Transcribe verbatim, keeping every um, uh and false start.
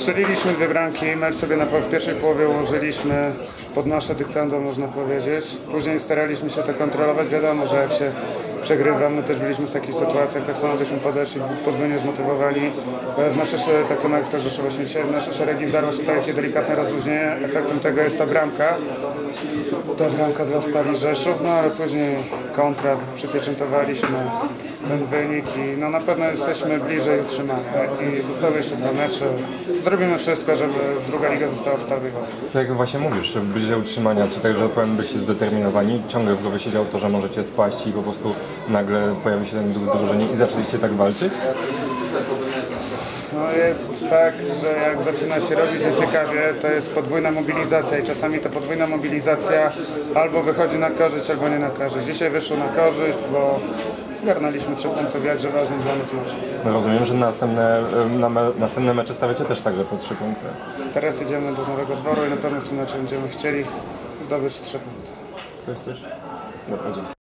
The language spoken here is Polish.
Strzeliliśmy dwie bramki, mecz sobie na, w pierwszej połowie ułożyliśmy pod nasze dyktando, można powiedzieć. Później staraliśmy się to kontrolować. Wiadomo, że jak się przegrywa, my też byliśmy w takich sytuacjach, tak samo byśmy podeszli, podwójnie zmotywowali. W nasze, tak samo jak Straż Rzeszowa się w nasze szeregi wdarło się takie delikatne rozluźnienie. Efektem tego jest ta bramka. Ta bramka dla Stali Rzeszów, no ale później kontra, przypieczętowaliśmy ten wynik i no na pewno jesteśmy bliżej utrzymania i zostały jeszcze dwa mecze. Zrobimy wszystko, żeby druga liga została ustawiona. Tak jak właśnie mówisz, bliżej utrzymania, czy tak, że powiem, byście zdeterminowani, ciągle w głowie siedział to, że możecie spaść i po prostu nagle pojawi się ten duch drużynie i zaczęliście tak walczyć? No jest tak, że jak zaczyna się robić ciekawie, to jest podwójna mobilizacja i czasami ta podwójna mobilizacja albo wychodzi na korzyść, albo nie na korzyść. Dzisiaj wyszło na korzyść, bo zgarnęliśmy trzy punkty w jakże ważnym dla nas meczu. No rozumiem, że następne, na me, następne mecze stawiacie też także po trzy punkty. Teraz jedziemy do Nowego Dworu i na pewno w tym meczu będziemy chcieli zdobyć trzy punkty. Coś, coś? Dobra, dzięki.